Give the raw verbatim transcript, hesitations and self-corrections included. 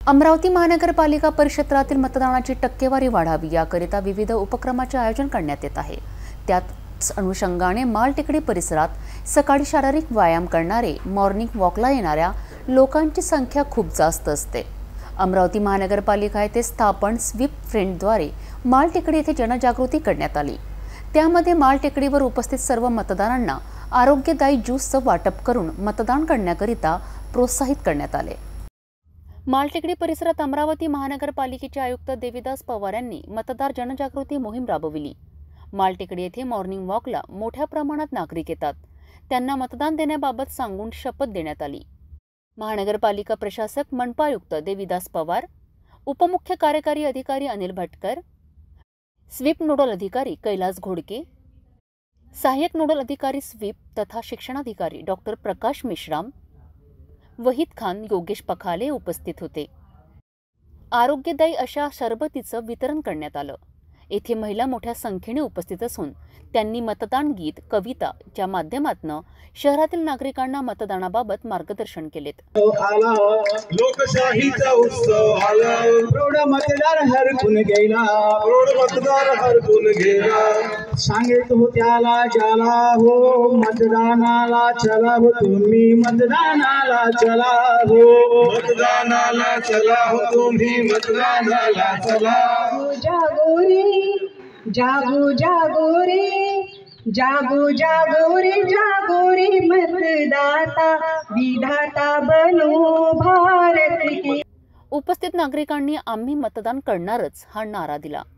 अमरावती महानगरपालिका परिक्षेत्रातील मतदानाची टक्केवारी वाढावी याकरिता विविध उपक्रमाचे आयोजन करण्यात येत आहे। त्याच अनुषंगाने मालटेकडी परिसरात सकाळी शारीरिक व्यायाम करणारे, मॉर्निंग वॉकला येणाऱ्या लोकांची संख्या खूप जास्त असते। अमरावती महानगरपालिका येथे स्थापन स्वीप फ्रेंडद्वारे मालटेकडी येथे जनजागृती करण्यात आली। त्यामध्ये मालटेकडीवर उपस्थित सर्व मतदारांना आरोग्यदायी ज्यूसचं वाटप करून मतदान करण्याकरिता प्रोत्साहित करण्यात आले। मालटेकडी परिसरात अमरावती महानगरपालिकेचे आयुक्त देविदास पवार यांनी मतदार जनजागृती मोहीम राबविली। मालटेकडी येथे मॉर्निंग वॉकला मोठ्या प्रमाणात नागरिक येतात। त्यांना मतदान देण्याबाबत सांगून शपथ देण्यात आली। महानगरपालिका प्रशासक मनपा आयुक्त देविदास पवार, उपमुख्य कार्यकारी अधिकारी अनिल भटकर, स्वीप नोडल अधिकारी कैलास घोडके, सहाय्यक नोडल अधिकारी स्वीप तथा शिक्षणाधिकारी डॉक्टर प्रकाश मेश्राम, वहीद खान, योगेश पखाले उपस्थित होते। आरोग्यदायी अशा सरबतीचं वितरण करण्यात आलं। येथे महिला मोठ्या संख्येने उपस्थित असून त्यांनी मतदान गीत, कविता च्या माध्यमातून शहरातील नागरिकांना मतदानाबाबत मार्गदर्शन केलेत। लोकशाहीचा उत्सव आला, प्रौढ मतदार हरकून गेला, प्रौढ मतदार हरकून गेला। सांगत हो त्याला ज्याला हो मतदानाला चला हो, तुम्ही मतदानाला चला हो, मतदानाला चला हो, तुम्ही मतदानाला चला। जागो रे जागो जागो रे जागो जागो रे जागो रे मतदाता विधाता बनो भारत के। उपस्थित नागरिकांनी आम्ही मतदान करणारच हा नारा दिला।